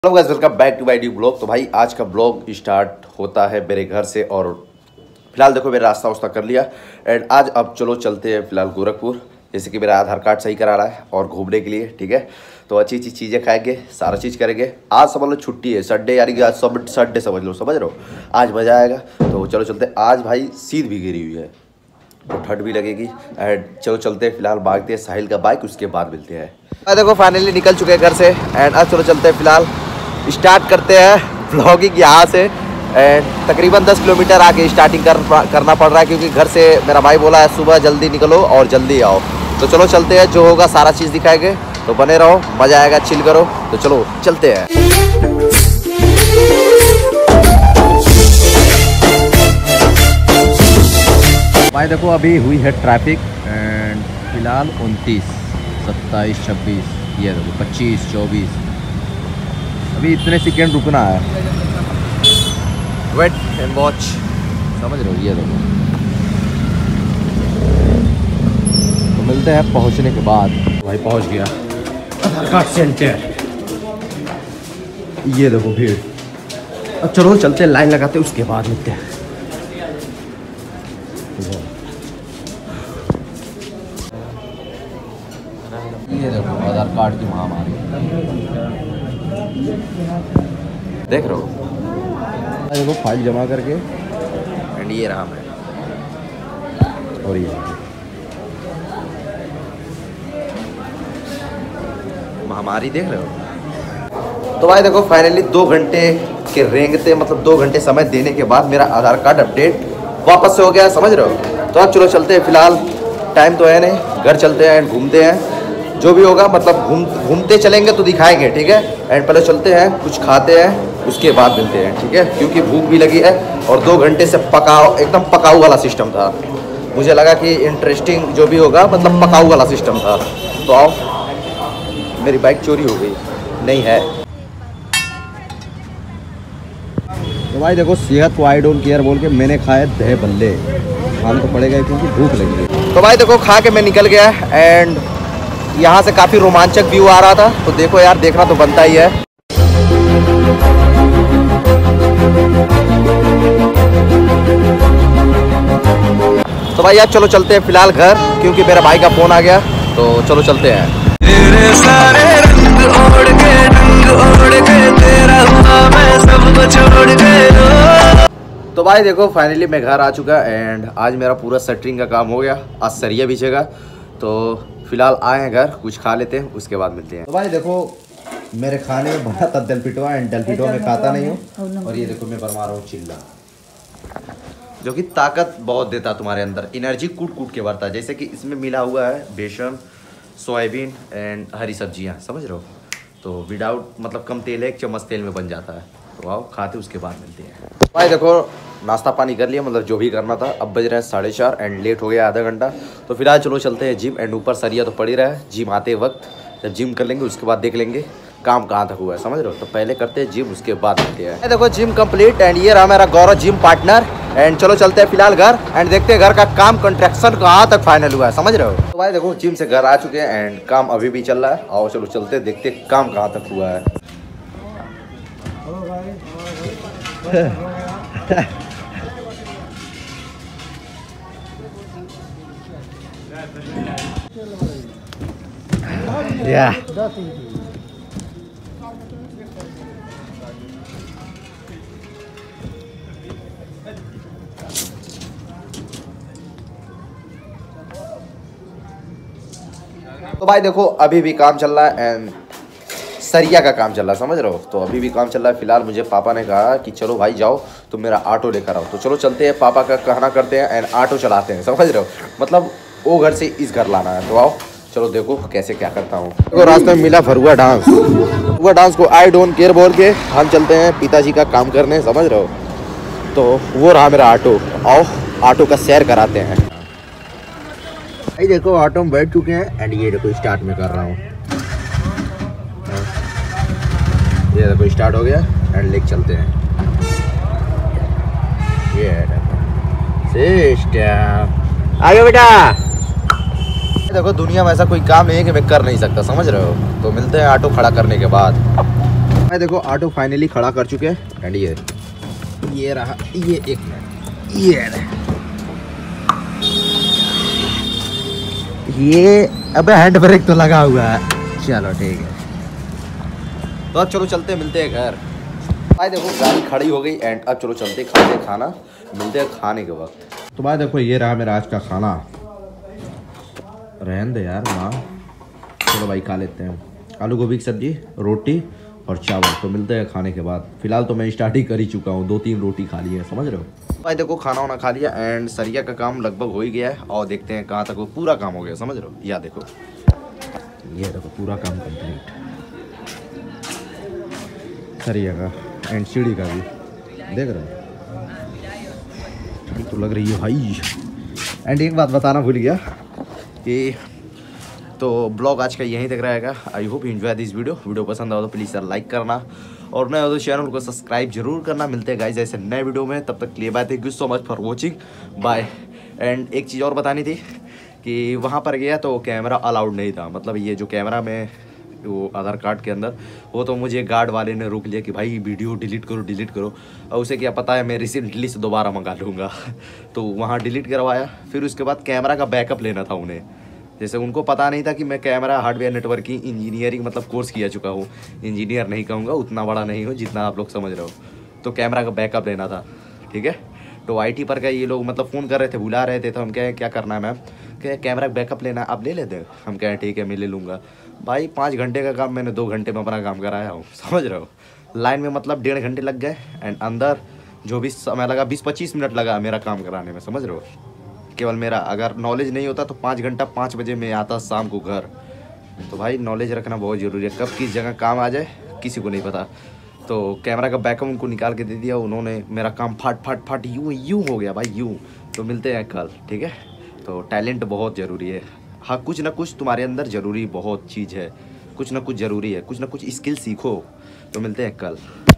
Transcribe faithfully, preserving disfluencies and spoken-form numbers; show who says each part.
Speaker 1: Hello guys, welcome back to my new blog. तो भाई आज का ब्लॉग स्टार्ट होता है मेरे घर से और फिलहाल देखो मेरा रास्ता उस्ता कर लिया एंड आज अब चलो चलते हैं फिलहाल गोरखपुर। जैसे कि मेरा आधार कार्ड सही करा रहा है और घूमने के लिए, ठीक है। तो अच्छी अच्छी चीज़ें खाएंगे, सारा चीज़ करेंगे। आज समझ लो छुट्टी है, संडे, यानी कि आज सब संडे समझ लो, समझ रहे हो। आज मज़ा आएगा, तो चलो चलते हैं। आज भाई शीत भी गिरी हुई है तो ठंड भी लगेगी एंड चलो चलते हैं। फिलहाल भागते हैं साहिल का बाइक, उसके बाद मिलते हैं। देखो फाइनली निकल चुके हैं घर से एंड अब चलो चलते हैं। फिलहाल स्टार्ट करते हैं ब्लॉगिंग यहाँ से एंड तकरीबन दस किलोमीटर आके स्टार्टिंग कर करना पड़ रहा है, क्योंकि घर से मेरा भाई बोला है सुबह जल्दी निकलो और जल्दी आओ। तो चलो चलते हैं, जो होगा सारा चीज़ दिखाएंगे। तो बने रहो, मज़ा आएगा, चिल करो। तो चलो चलते हैं। भाई देखो अभी हुई है ट्रैफिक एंड फिलहाल उनतीस, सत्ताईस, छब्बीस, ये देखो पच्चीस, चौबीस, अभी इतने सेकेंड रुकना है। वेट एंड वॉच, समझ रहे हो। ये देखो, तो मिलते हैं पहुंचने के बाद। भाई पहुंच गया आधार कार्ड सेंटर। ये देखो भीड़। अब चलो चलते, लाइन लगाते उसके बाद मिलते हैं। ये देखो आधार कार्ड की महामारी, देख रहे हो। देखो फाइल जमा करके एंड ये रहा मैं, और ये महामारी देख रहे हो। तो भाई देखो फाइनली दो घंटे के रेंगते, मतलब दो घंटे समय देने के बाद मेरा आधार कार्ड अपडेट वापस से हो गया, समझ रहे हो। तो अब चलो चलते हैं। फिलहाल टाइम तो है नहीं, घर चलते हैं एंड घूमते हैं। जो भी होगा मतलब घूम घूमते चलेंगे तो दिखाएंगे, ठीक है। एंड पहले चलते हैं, कुछ खाते हैं, उसके बाद मिलते हैं, ठीक है। क्योंकि भूख भी लगी है और दो घंटे से पकाओ, एकदम पकाऊ वाला सिस्टम था। मुझे लगा कि इंटरेस्टिंग जो भी होगा मतलब पकाऊ वाला सिस्टम था। तो आओ, मेरी बाइक चोरी हो गई, नहीं है। तो भाई देखो सेहत को आई डोंट केयर बोल के मैंने खाए दहे बल्ले, खाना तो पड़ेगा क्योंकि भूख लगी है। तो भाई देखो खा के मैं निकल गया एंड यहाँ से काफ़ी रोमांचक व्यू आ रहा था। तो देखो यार, देखना तो बनता ही है। तो भाई यार चलो चलते हैं फिलहाल घर, क्योंकि मेरा भाई का फ़ोन आ गया। तो चलो चलते हैं। तेरे सारे रंग ओढ़ के, रंग ओढ़ के, तेरा हुआ मैं सब छोड़ के। तो भाई देखो फाइनली मैं घर आ चुका एंड आज मेरा पूरा शटरिंग का काम हो गया। आज सरिया बिछेगा। तो फिलहाल आए हैं घर, कुछ खा लेते हैं, उसके बाद मिलते हैं। तो भाई देखो मेरे खाने में बना था दलपिटवा एंड दलपिटवा में खाता नहीं हूँ। और ये देखो मैं बनवा रहा हूँ चिल्ला, जो कि ताकत बहुत देता तुम्हारे अंदर, एनर्जी कूट कूट के बढ़ता है। जैसे कि इसमें मिला हुआ है बेसन, सोयाबीन एंड हरी सब्जियाँ, समझ रहे हो। तो विदाउट मतलब कम तेल है, एक चम्मच तेल में बन जाता है। तो आओ खाते उसके बाद मिलते हैं। भाई देखो नाश्ता पानी कर लिया, मतलब जो भी करना था। अब बज रहे हैं साढ़े चार एंड लेट हो गया आधा घंटा। तो फिलहाल चलो चलते हैं जिम एंड ऊपर सरिया तो पड़ी रहा है। जिम आते वक्त जब जिम कर लेंगे उसके बाद देख लेंगे काम कहाँ तक हुआ है, समझ रहे हो। तो पहले करते हैं जिम, उसके बाद मिलते हैं। देखो जिम कंप्लीट एंड ये रहा मेरा गौरव जिम पार्टनर एंड चलो चलते हैं फिलहाल घर एंड देखते हैं घर का काम कंस्ट्रक्शन कहाँ तक फाइनल हुआ है, समझ रहे हो। तो भाई देखो जिम से घर आ चुके हैं एंड काम अभी भी चल रहा है। और चलो चलते हैं, देखते हैं काम कहाँ तक हुआ है। Yeah. तो भाई देखो अभी भी काम चल रहा है एंड सरिया का काम चल रहा है, समझ रहे हो। तो अभी भी काम चल रहा है। फिलहाल मुझे पापा ने कहा कि चलो भाई जाओ तुम मेरा ऑटो लेकर आओ। तो चलो चलते हैं, पापा का कहना करते हैं एंड ऑटो चलाते हैं, समझ रहे हो। मतलब वो घर से इस घर लाना है। तो आओ चलो देखो कैसे क्या करता हूँ। देखो रास्ते में मिला भरुआ डांस, भरुआ डांस को आई डोंट केयर बोल के हम चलते हैं पिताजी का काम करने, समझ रहे हो। तो वो रहा मेरा ऑटो, आओ ऑटो का सैर कराते हैं। भाई देखो ऑटो में बैठ चुके हैं एंड ये देखो स्टार्ट में कर रहा हूँ। ये देखो स्टार्ट हो गया एंड लेके चलते हैं। ये देखो सिस्टम आगे बेटा। देखो दुनिया में ऐसा कोई काम नहीं है कि मैं कर नहीं सकता, समझ रहे हो। तो मिलते हैं ऑटो खड़ा करने के बाद। भाई देखो ऑटो फाइनली खड़ा कर चुके हैं एंड ये ये रहा, ये एक मिनट, ये रहा। ये अबे हैंड ब्रेक तो लगा हुआ है। चलो ठीक है, तो अब चलो चलते मिलते हैं घर। भाई देखो गाड़ी खड़ी हो गई एंड अब चलो चलते खाते खाना, मिलते हैं खाने के वक्त। तो भाई देखो ये रहा मेरा आज का खाना। रहने दे यार माँ, चलो भाई खा लेते हैं। आलू गोभी की सब्जी, रोटी और चावल। तो मिलते हैं खाने के बाद। फिलहाल तो मैं स्टार्ट ही कर ही चुका हूँ, दो तीन रोटी खा ली है, समझ रहे हो। भाई देखो खाना वाना खा लिया एंड सरिया का काम लगभग हो ही गया है और देखते हैं कहाँ तक वो पूरा काम हो गया, समझ रहे हो। या देखो ये देखो पूरा काम कंप्लीट सरिया का एंड सीढ़ी का भी, देख रहे हो ठंड तो लग रही है भाई। एंड एक बात बताना भूल गया कि तो ब्लॉग आज का यहीं तक रहेगा। I hope you enjoy this video. Video पसंद आओ तो प्लीज़ सर लाइक करना और नए हो तो चैनल को सब्सक्राइब जरूर करना। मिलते हैं गाइस ऐसे नए वीडियो में, तब तक के लिए bye. Thank you so much for watching, bye. And एक चीज़ और बतानी थी कि वहाँ पर गया तो कैमरा अलाउड नहीं था, मतलब ये जो कैमरा में वो आधार कार्ड के अंदर, वो तो मुझे गार्ड वाले ने रोक लिया कि भाई वीडियो डिलीट करो डिलीट करो। और उसे क्या पता है मैं रिसेंटली से दोबारा मंगा लूँगा तो वहाँ डिलीट करवाया। फिर उसके बाद कैमरा का बैकअप लेना था उन्हें, जैसे उनको पता नहीं था कि मैं कैमरा हार्डवेयर नेटवर्किंग इंजीनियरिंग मतलब कोर्स किया चुका हूँ। इंजीनियर नहीं कहूँगा, उतना बड़ा नहीं हो जितना आप लोग समझ रहे हो। तो कैमरा का बैकअप लेना था, ठीक है। तो आईटी पर का ये लोग मतलब फ़ोन कर रहे थे, बुला रहे थे। तो हम कहें क्या करना है मैम, क्या कैमरा का बैकअप लेना है, आप ले लेते हैं। हम कहें ठीक है मैं ले लूँगा। भाई पाँच घंटे का काम मैंने दो घंटे में अपना काम कराया हूँ, समझ रहे हो। लाइन में मतलब डेढ़ घंटे लग गए एंड अंदर जो भी समय लगा बीस पच्चीस मिनट लगा मेरा काम कराने में, समझ रहे हो। केवल मेरा, अगर नॉलेज नहीं होता तो पाँच घंटा पाँच बजे मैं आता शाम को घर। तो भाई नॉलेज रखना बहुत ज़रूरी है, कब किस जगह काम आ जाए किसी को नहीं पता। तो कैमरा का बैकअप उनको निकाल के दे दिया उन्होंने, मेरा काम फाट फाट फाट यूँ यूँ हो गया भाई यूँ। तो मिलते हैं कल, ठीक है। तो टैलेंट बहुत ज़रूरी है, हाँ कुछ ना कुछ तुम्हारे अंदर ज़रूरी बहुत चीज़ है, कुछ ना कुछ ज़रूरी है, कुछ ना कुछ स्किल सीखो। तो मिलते हैं कल।